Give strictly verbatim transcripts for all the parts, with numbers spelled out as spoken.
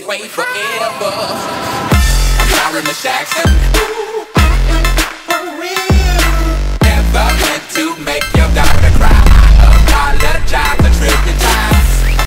way forever. I'm sorry, Miss Jackson. For real. Never meant to make your daughter cry. I apologize a trillion times.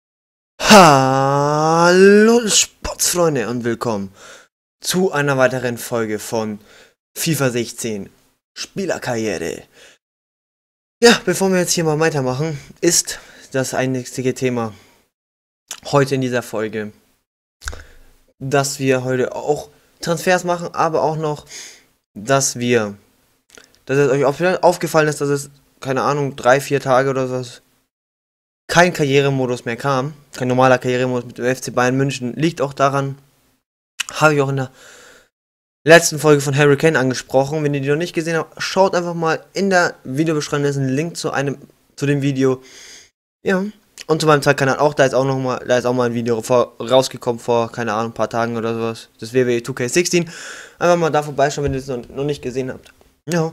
Hallo Sportsfreunde und willkommen zu einer weiteren Folge von FIFA sechzehn Spielerkarriere. Ja, bevor wir jetzt hier mal weitermachen, ist das einzige Thema heute in dieser Folge, dass wir heute auch Transfers machen, aber auch noch, dass wir, dass es euch aufgefallen ist, dass es, keine Ahnung, drei, vier Tage oder so, kein Karrieremodus mehr kam, kein normaler Karrieremodus mit dem F C Bayern München, liegt auch daran, habe ich auch in der letzten Folge von Harry Kane angesprochen. Wenn ihr die noch nicht gesehen habt, schaut einfach mal in der Videobeschreibung, da ist ein Link zu einem, zu dem Video. Ja, und zu meinem Zeitkanal auch, da ist auch noch mal, da ist auch mal ein Video vor, rausgekommen vor, keine Ahnung, ein paar Tagen oder sowas. Das W W E zwei K sechzehn. Einfach mal da vorbeischauen, wenn ihr es noch, noch nicht gesehen habt. Ja.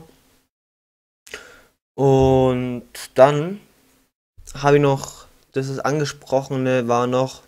Und dann habe ich noch, das ist angesprochene war noch,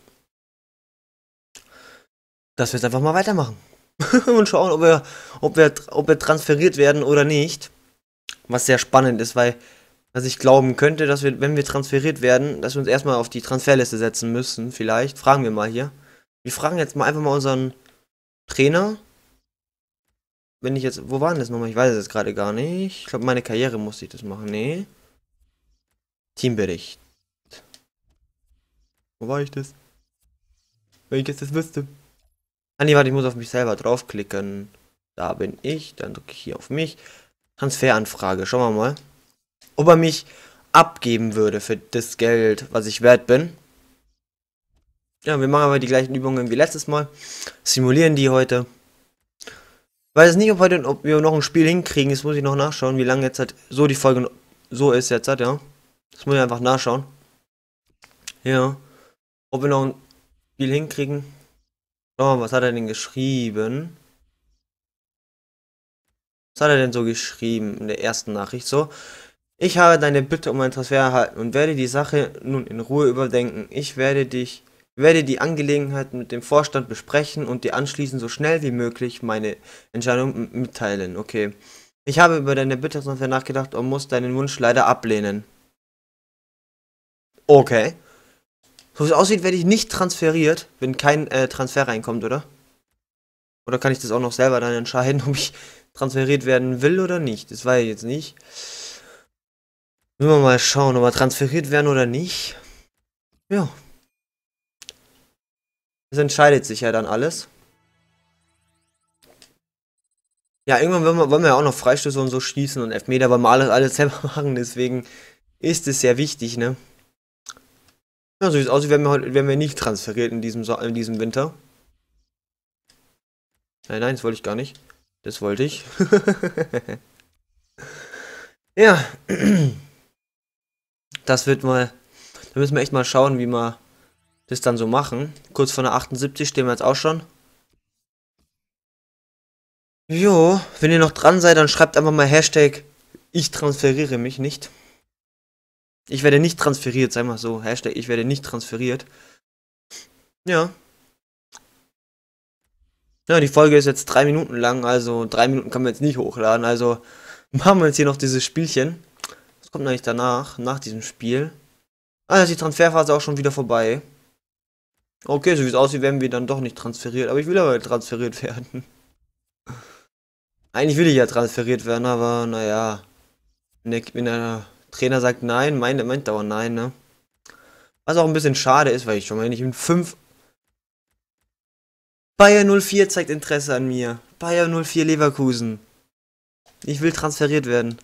dass wir jetzt einfach mal weitermachen. Und schauen, ob wir, ob, wir, ob wir transferiert werden oder nicht. Was sehr spannend ist, weil was ich glauben könnte, dass wir, wenn wir transferiert werden, dass wir uns erstmal auf die Transferliste setzen müssen. Vielleicht. Fragen wir mal hier. Wir fragen jetzt mal einfach mal unseren Trainer. Wenn ich jetzt. Wo war denn das nochmal? Ich weiß es jetzt gerade gar nicht. Ich glaube, meine Karriere musste ich das machen. Nee. Teambericht. Wo war ich das? Wenn ich jetzt das wüsste. Ah nee, warte, ich muss auf mich selber draufklicken. Da bin ich, dann drücke ich hier auf mich. Transferanfrage, schauen wir mal. Ob er mich abgeben würde für das Geld, was ich wert bin. Ja, wir machen aber die gleichen Übungen wie letztes Mal. Simulieren die heute. Ich weiß nicht, ob heute, ob wir noch ein Spiel hinkriegen. Das muss ich noch nachschauen, wie lange jetzt halt so die Folge so ist jetzt halt, ja. Das muss ich einfach nachschauen. Ja. Ob wir noch ein Spiel hinkriegen. Oh, was hat er denn geschrieben? Was hat er denn so geschrieben in der ersten Nachricht? So, ich habe deine Bitte um einen Transfer erhalten und werde die Sache nun in Ruhe überdenken. Ich werde dich, werde die Angelegenheit mit dem Vorstand besprechen und dir anschließend so schnell wie möglich meine Entscheidung mitteilen. Okay. Ich habe über deine Bitte Transfer nachgedacht und muss deinen Wunsch leider ablehnen. Okay. So wie es aussieht, werde ich nicht transferiert, wenn kein äh, Transfer reinkommt, oder? Oder kann ich das auch noch selber dann entscheiden, ob ich transferiert werden will oder nicht? Das weiß ich jetzt nicht. Müssen wir mal schauen, ob wir transferiert werden oder nicht. Ja. Das entscheidet sich ja dann alles. Ja, irgendwann wollen wir, wollen wir ja auch noch Freistöße und so schießen und Elfmeter, wollen wir alles, alles selber machen, deswegen ist es sehr wichtig, ne? Ja, so wie es aussieht, werden wir, heute, werden wir nicht transferiert in diesem, in diesem Winter. Nein, nein, das wollte ich gar nicht. Das wollte ich. Ja. Das wird mal... Da müssen wir echt mal schauen, wie wir das dann so machen. Kurz vor der achtundsiebzig stehen wir jetzt auch schon. Jo, wenn ihr noch dran seid, dann schreibt einfach mal Hashtag ich transferiere mich nicht. Ich werde nicht transferiert, sag mal so. Hashtag ich werde nicht transferiert. Ja. Ja, die Folge ist jetzt drei Minuten lang, also drei Minuten kann man jetzt nicht hochladen. Also machen wir jetzt hier noch dieses Spielchen. Was kommt eigentlich danach, nach diesem Spiel? Ah, da ist die Transferphase auch schon wieder vorbei. Okay, so wie es aussieht, werden wir dann doch nicht transferiert. Aber ich will aber transferiert werden. Eigentlich will ich ja transferiert werden, aber naja. Wenn der Trainer sagt nein, meint, meint dauernd nein, ne? Was auch ein bisschen schade ist, weil ich schon mal nicht in fünf... Bayer null vier zeigt Interesse an mir. Bayer null vier Leverkusen. Ich will transferiert werden.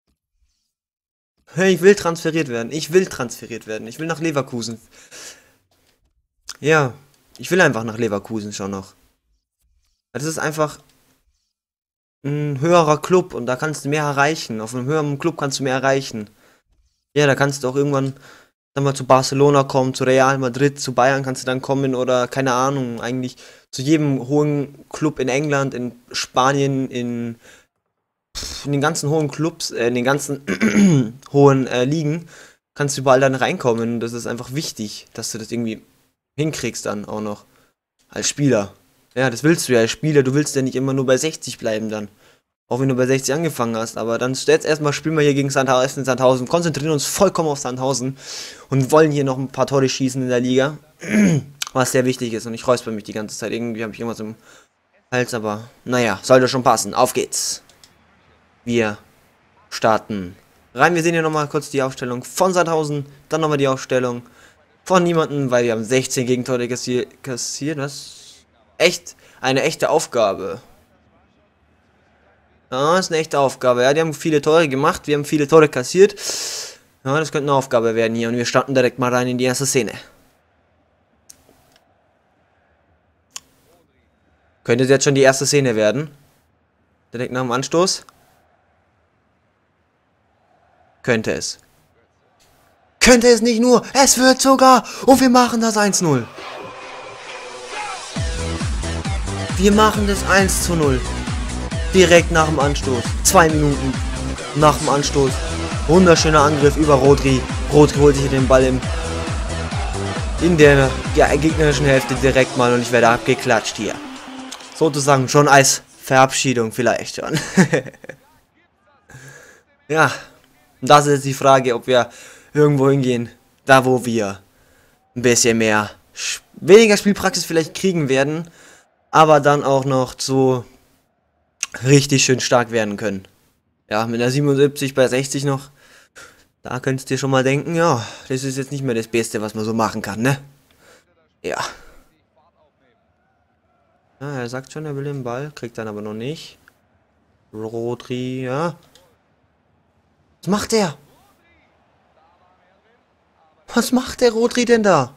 Ich will transferiert werden. Ich will transferiert werden. Ich will nach Leverkusen. Ja, ich will einfach nach Leverkusen schon noch. Das ist einfach ein höherer Club und da kannst du mehr erreichen. Auf einem höheren Club kannst du mehr erreichen. Ja, da kannst du auch irgendwann dann mal zu Barcelona kommen, zu Real Madrid, zu Bayern kannst du dann kommen oder keine Ahnung, eigentlich zu jedem hohen Club in England, in Spanien, in, in den ganzen hohen Clubs, äh, in den ganzen hohen äh, Ligen kannst du überall dann reinkommen. Das ist einfach wichtig, dass du das irgendwie hinkriegst dann auch noch. Als Spieler. Ja, das willst du ja als Spieler. Du willst ja nicht immer nur bei sechzig bleiben dann. Auch wenn du bei sechzig angefangen hast. Aber dann jetzt erstmal spielen wir hier gegen Sandhausen, Sandhausen. Konzentrieren uns vollkommen auf Sandhausen. Und wollen hier noch ein paar Tore schießen in der Liga. Was sehr wichtig ist. Und ich räusper mich die ganze Zeit. Irgendwie habe ich irgendwas im Hals. Aber naja, sollte schon passen. Auf geht's. Wir starten rein. Wir sehen hier nochmal kurz die Aufstellung von Sandhausen. Dann nochmal die Aufstellung von niemandem, weil wir haben sechzehn Gegentore kassier kassiert. Das echt eine echte Aufgabe. Ja, ist eine echte Aufgabe. Ja, die haben viele Tore gemacht. Wir haben viele Tore kassiert. Ja, das könnte eine Aufgabe werden hier. Und wir starten direkt mal rein in die erste Szene. Könnte jetzt schon die erste Szene werden. Direkt nach dem Anstoß. Könnte es. Könnte es nicht nur. Es wird sogar. Und wir machen das eins zu null. Wir machen das eins zu null. Direkt nach dem Anstoß. Zwei Minuten nach dem Anstoß. Wunderschöner Angriff über Rodri. Rodri holt sich den Ball im, in der ja, gegnerischen Hälfte direkt mal und ich werde abgeklatscht hier. Sozusagen schon als Verabschiedung vielleicht schon. Ja, und das ist jetzt die Frage, ob wir irgendwo hingehen, da wo wir ein bisschen mehr, weniger Spielpraxis vielleicht kriegen werden, aber dann auch noch so richtig schön stark werden können. Ja, mit der siebenundsiebzig bei sechzig noch, da könntest du dir schon mal denken, ja, das ist jetzt nicht mehr das Beste, was man so machen kann, ne? Ja. Ja, er sagt schon, er will den Ball, kriegt dann aber noch nicht. Rodri, ja. Was macht er? Was macht der Rodri denn da?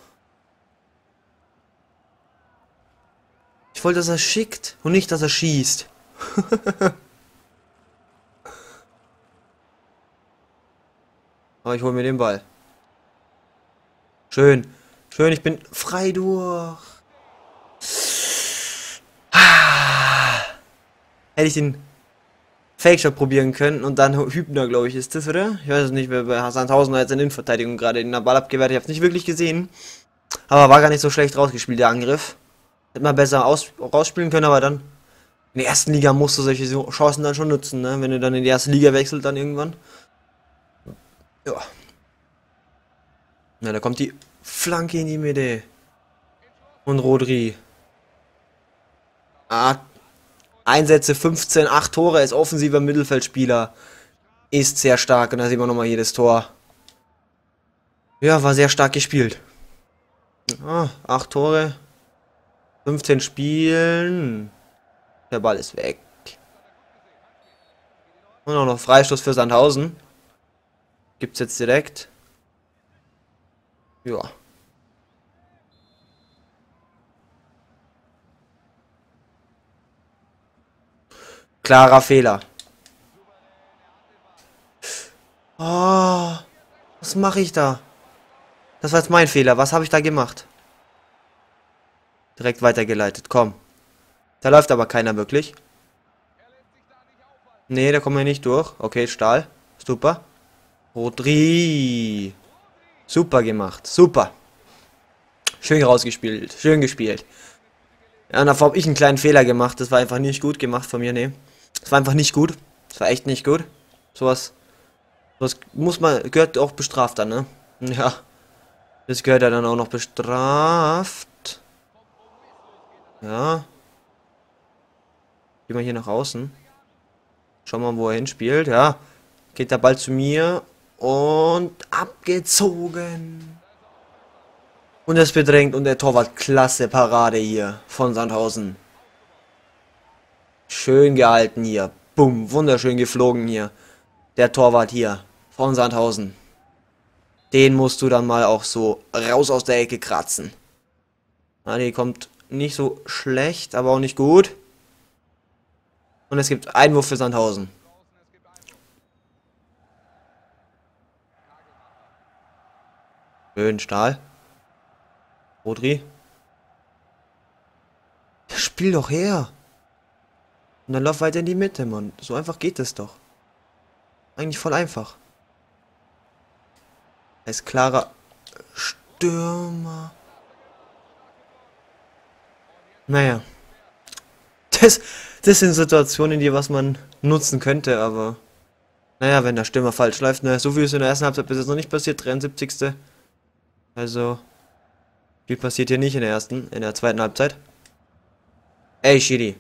Ich wollte, dass er schickt und nicht, dass er schießt. Aber ich hole mir den Ball. Schön. Schön, ich bin frei durch. Hätte ich den Fake-Shot probieren können und dann Hübner, glaube ich, ist das, oder? Ich weiß es nicht, wer bei Sandhausen jetzt in der Innenverteidigung gerade in der Ball abgewehrt. Ich habe es nicht wirklich gesehen. Aber war gar nicht so schlecht rausgespielt, der Angriff. Hätte man besser aus rausspielen können, aber dann in der ersten Liga musst du solche Chancen dann schon nutzen, ne? Wenn du dann in die erste Liga wechselt, dann irgendwann. Ja. Na, da kommt die Flanke in die Mitte. Und Rodri. Ah, Einsätze fünfzehn, acht Tore als offensiver Mittelfeldspieler. Ist sehr stark. Und da sieht man nochmal jedes Tor. Ja, war sehr stark gespielt. Ah, acht Tore. fünfzehn Spielen. Der Ball ist weg. Und auch noch Freistoß für Sandhausen. Gibt's jetzt direkt. Ja. Klarer Fehler. Oh, was mache ich da? Das war jetzt mein Fehler. Was habe ich da gemacht? Direkt weitergeleitet. Komm. Da läuft aber keiner wirklich. Nee, da kommen wir nicht durch. Okay, Stahl. Super. Rodri. Super gemacht. Super. Schön rausgespielt. Schön gespielt. Ja, und davor habe ich einen kleinen Fehler gemacht. Das war einfach nicht gut gemacht von mir. Nee. Das war einfach nicht gut. Das war echt nicht gut. Sowas. Sowas muss man. Gehört auch bestraft dann, ne? Ja. Das gehört ja dann auch noch bestraft. Ja. Gehen wir hier nach außen. Schauen wir mal, wo er hinspielt. Ja. Geht der Ball zu mir. Und abgezogen. Und es bedrängt. Und der Torwart. Klasse Parade hier. Von Sandhausen. Schön gehalten hier. Bumm. Wunderschön geflogen hier. Der Torwart hier. Von Sandhausen. Den musst du dann mal auch so raus aus der Ecke kratzen. Na, die kommt nicht so schlecht, aber auch nicht gut. Und es gibt Einwurf für Sandhausen. Schön, Stahl. Rodri. Spiel doch her. Und dann lauf weiter in die Mitte, Mann. So einfach geht es doch. Eigentlich voll einfach. Er ist klarer Stürmer. Naja. Das, das sind Situationen, die was man nutzen könnte, aber... Naja, wenn der Stürmer falsch läuft, ne? So viel ist in der ersten Halbzeit bis jetzt noch nicht passiert, dreiundsiebzigste. Also... Viel passiert hier nicht in der ersten, in der zweiten Halbzeit. Ey, Schiri.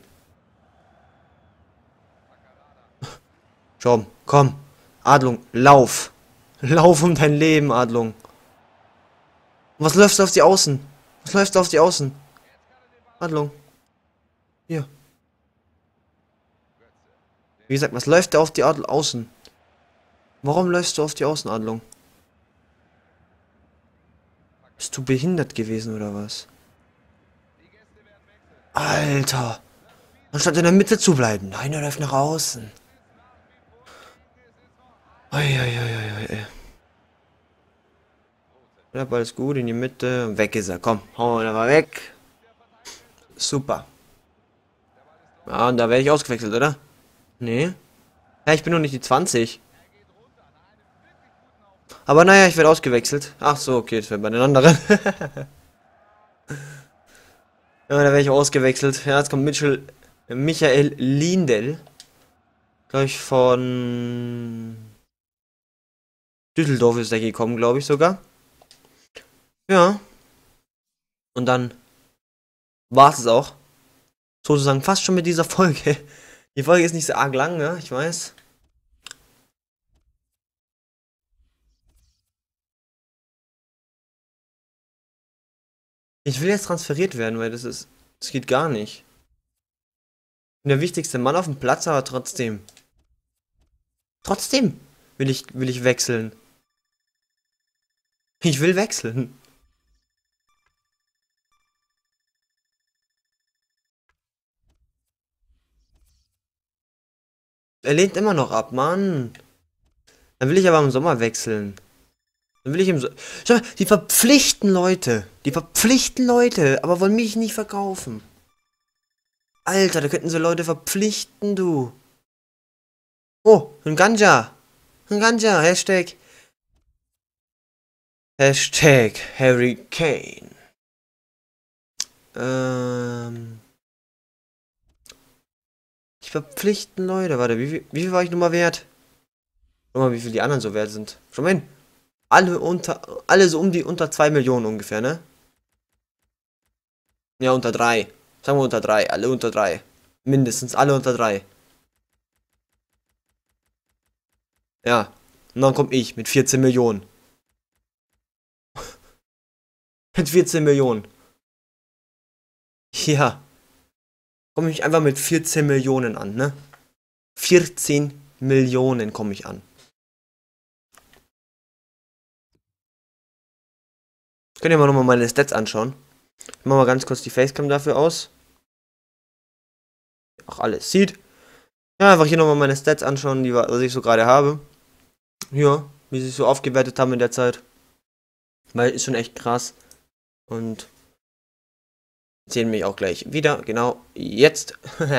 Komm, komm. Adlung, lauf. Lauf um dein Leben, Adlung. Was läufst du auf die Außen? Was läufst du auf die Außen? Adlung. Hier. Wie gesagt, was läuft da auf die Adl Außen? Warum läufst du auf die Außenadlung? Bist du behindert gewesen oder was? Alter. Anstatt in der Mitte zu bleiben. Nein, er läuft nach außen. Eieieiei. Ja, alles gut, in die Mitte. Weg ist er. Komm, hau ihn aber weg. Super. Ja, und da werde ich ausgewechselt, oder? Nee. Ja, ich bin noch nicht die zwanzig. Aber naja, ich werde ausgewechselt. Ach so, okay, das wäre bei den anderen. Ja, da werde ich ausgewechselt. Ja, jetzt kommt Mitchell, Michael Lindell. Glaube ich von Düsseldorf ist der gekommen, glaube ich sogar. Ja. Und dann war es auch. Sozusagen fast schon mit dieser Folge. Die Folge ist nicht so arg lang, ne? Ich weiß. Ich will jetzt transferiert werden, weil das ist... Das geht gar nicht. Ich bin der wichtigste Mann auf dem Platz, aber trotzdem. Trotzdem will ich, will ich wechseln. Ich will wechseln. Er lehnt immer noch ab, Mann. Dann will ich aber im Sommer wechseln. Dann will ich im Sommer... Schau mal, die verpflichten Leute. Die verpflichten Leute, aber wollen mich nicht verkaufen. Alter, da könnten sie Leute verpflichten, du. Oh, ein Ganja. Ein Ganja, Hashtag. Hashtag Harry Kane. Ähm... Ich verpflichten Leute. Warte, wie viel, wie viel war ich nochmal wert? Schau mal, wie viel die anderen so wert sind. Schau mal hin. Alle unter, alle so um die unter zwei Millionen ungefähr, ne? Ja, unter drei. Sagen wir unter drei. Alle unter drei. Mindestens alle unter drei. Ja. Und dann komme ich mit vierzehn Millionen. Mit vierzehn Millionen. Ja. Komme ich einfach mit vierzehn Millionen an, ne? vierzehn Millionen komme ich an. Könnt ihr mal nochmal meine Stats anschauen. Ich mache mal ganz kurz die Facecam dafür aus. Auch alles sieht. Ja, einfach hier nochmal meine Stats anschauen, die was ich so gerade habe. Ja, wie sie sich so aufgewertet haben in der Zeit. Weil ist schon echt krass. Und sehen mich auch gleich wieder. Genau, jetzt.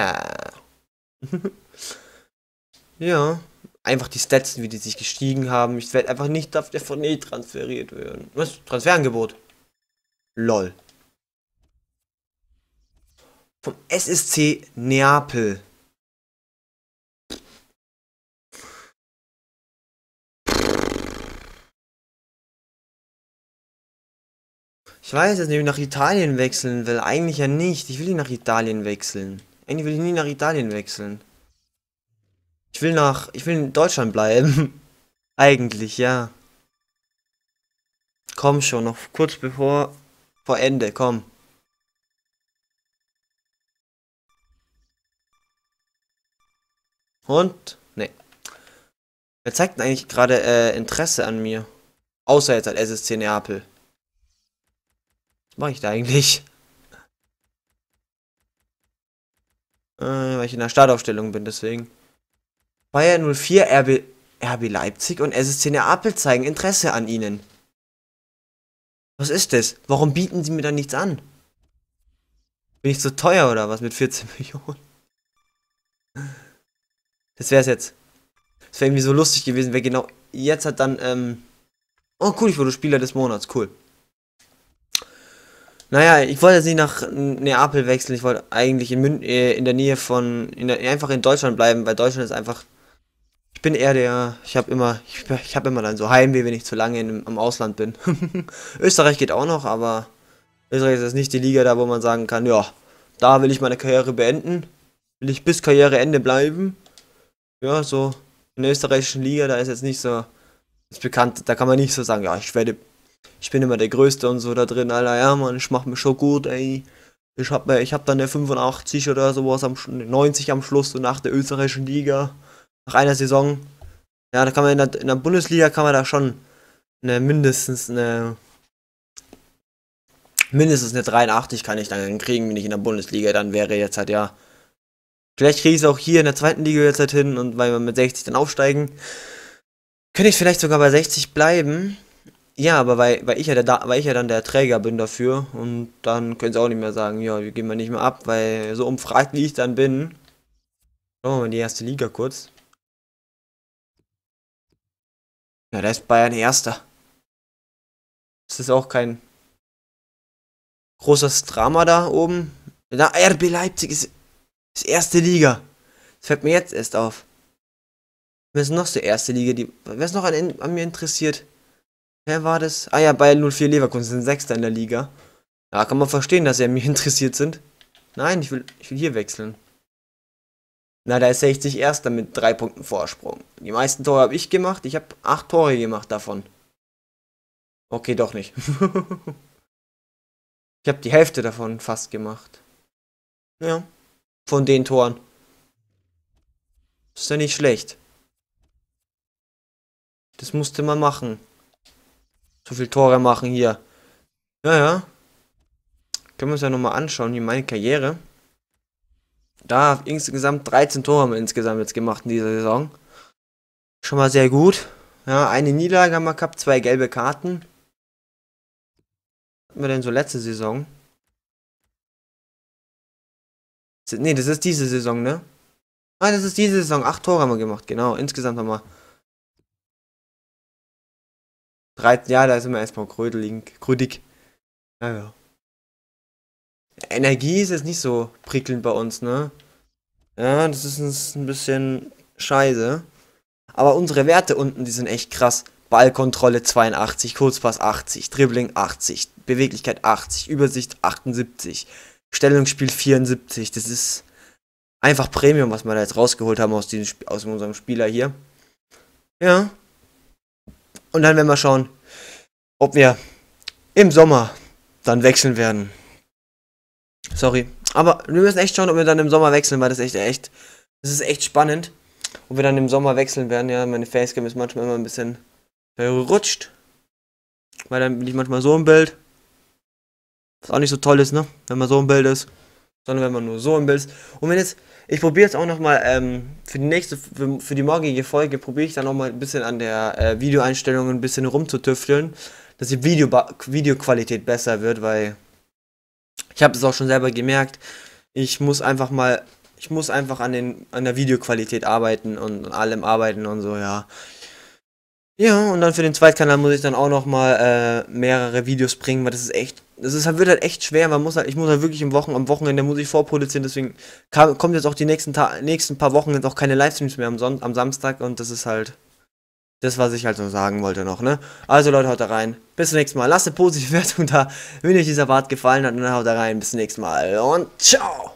Ja, einfach die Stats, wie die sich gestiegen haben. Ich werde einfach nicht auf der von E transferiert werden. Was? Transferangebot? Lol. Vom S S C Neapel. Ich weiß jetzt nicht, ob ich nach Italien wechseln will. Eigentlich ja nicht. Ich will nicht nach Italien wechseln. Eigentlich will ich nie nach Italien wechseln. Ich will nach... Ich will in Deutschland bleiben. Eigentlich, ja. Komm schon, noch kurz bevor... Vor Ende, komm. Und? Ne. Wer zeigt denn eigentlich gerade äh, Interesse an mir? Außer jetzt halt S S C Neapel. Was mache ich da eigentlich? Äh, weil ich in der Startaufstellung bin, deswegen. Bayern null vier, R B, R B Leipzig und S S C Neapel zeigen Interesse an ihnen. Was ist das? Warum bieten sie mir da nichts an? Bin ich so teuer oder was mit vierzehn Millionen? Das wär's jetzt. Das wäre irgendwie so lustig gewesen, wäre genau jetzt hat dann, ähm... Oh cool, ich wurde Spieler des Monats, cool. Naja, ich wollte jetzt nicht nach Neapel wechseln, ich wollte eigentlich in, Mün äh, in der Nähe von, in der, einfach in Deutschland bleiben, weil Deutschland ist einfach, ich bin eher der, ich habe immer, ich, ich habe immer dann so Heimweh, wenn ich zu lange in, im Ausland bin. Österreich geht auch noch, aber Österreich ist jetzt nicht die Liga da, wo man sagen kann, ja, da will ich meine Karriere beenden, will ich bis Karriereende bleiben. Ja, so in der österreichischen Liga, da ist jetzt nicht so, ist bekannt, da kann man nicht so sagen, ja, ich werde, ich bin immer der Größte und so da drin, Alter, ja, Mann, ich mach mir schon gut, ey. Ich hab, ich hab dann der fünfundachtzig oder sowas, am, neunzig am Schluss, so nach der österreichischen Liga, nach einer Saison. Ja, da kann man in der, in der Bundesliga kann man da schon eine, mindestens eine, mindestens eine dreiundachtzig kann ich dann kriegen, wenn ich in der Bundesliga dann wäre jetzt halt, ja. Vielleicht kriege ich es auch hier in der zweiten Liga jetzt halt hin und weil wir mit sechzig dann aufsteigen, könnte ich vielleicht sogar bei sechzig bleiben. Ja, aber weil, weil, ich ja der, weil ich ja dann der Träger bin dafür und dann können sie auch nicht mehr sagen, ja, wir gehen mal nicht mehr ab, weil so umfragt wie ich dann bin. Schauen wir mal in die erste Liga kurz. Ja, da ist Bayern Erster. Das ist auch kein großes Drama da oben. Na, R B Leipzig ist, ist erste Liga. Das fällt mir jetzt erst auf. Wer ist noch so erste Liga? Die, wer ist noch an, an mir interessiert? Wer war das? Ah ja, Bayern null vier Leverkusen sind Sechster in der Liga. Ja, kann man verstehen, dass sie an mir interessiert sind. Nein, ich will, ich will hier wechseln. Na, da ist sechzig Erster mit drei Punkten Vorsprung. Die meisten Tore habe ich gemacht. Ich habe acht Tore gemacht davon. Okay, doch nicht. Ich habe die Hälfte davon fast gemacht. Ja. Von den Toren. Ist ja nicht schlecht. Das musste man machen. So viel Tore machen hier. Ja, ja. Können wir uns ja nochmal anschauen. Hier meine Karriere. Da insgesamt dreizehn Tore haben wir insgesamt jetzt gemacht in dieser Saison. Schon mal sehr gut. Ja, eine Niederlage haben wir gehabt, zwei gelbe Karten. Was hatten wir denn so letzte Saison? Ne, das ist diese Saison, ne? Ah, das ist diese Saison. Acht Tore haben wir gemacht, genau. Insgesamt haben wir dreizehn, ja, da sind wir erstmal krödelig. Krödig. Ja, ja. Energie ist jetzt nicht so prickelnd bei uns, ne? Ja, das ist ein bisschen scheiße. Aber unsere Werte unten, die sind echt krass. Ballkontrolle zweiundachtzig, Kurzpass achtzig, Dribbling achtzig, Beweglichkeit achtzig, Übersicht achtundsiebzig, Stellungsspiel vierundsiebzig. Das ist einfach Premium, was wir da jetzt rausgeholt haben aus, diesem, aus unserem Spieler hier. Ja. Und dann werden wir schauen, ob wir im Sommer dann wechseln werden. Sorry. Aber wir müssen echt schauen, ob wir dann im Sommer wechseln, weil das echt, echt, das ist echt spannend. Ob wir dann im Sommer wechseln werden, ja, meine Facecam ist manchmal immer ein bisschen verrutscht. Weil dann bin ich manchmal so im Bild. Was auch nicht so toll ist, ne? Wenn man so im Bild ist. Sondern wenn man nur so im Bild ist. Und wenn jetzt, ich probiere jetzt auch nochmal, ähm, für die nächste, für, für die morgige Folge, probiere ich dann nochmal ein bisschen an der äh, Videoeinstellung ein bisschen rumzutüfteln. Dass die Video Videoqualität besser wird, weil ich habe es auch schon selber gemerkt. Ich muss einfach mal, ich muss einfach an den, an der Videoqualität arbeiten und an allem arbeiten und so, ja. Ja, und dann für den Zweitkanal muss ich dann auch nochmal äh, mehrere Videos bringen, weil das ist echt, das ist halt, wird halt echt schwer, man muss halt, ich muss halt wirklich im Wochen, am Wochenende muss ich vorproduzieren, deswegen kam, kommt jetzt auch die nächsten, Ta nächsten paar Wochen jetzt auch keine Livestreams mehr am, Son am Samstag und das ist halt das, was ich halt so sagen wollte noch, ne? Also Leute, haut da rein, bis zum nächsten Mal, lasst eine positive Wertung da, wenn euch dieser Part gefallen hat, und dann haut da rein, bis zum nächsten Mal und ciao!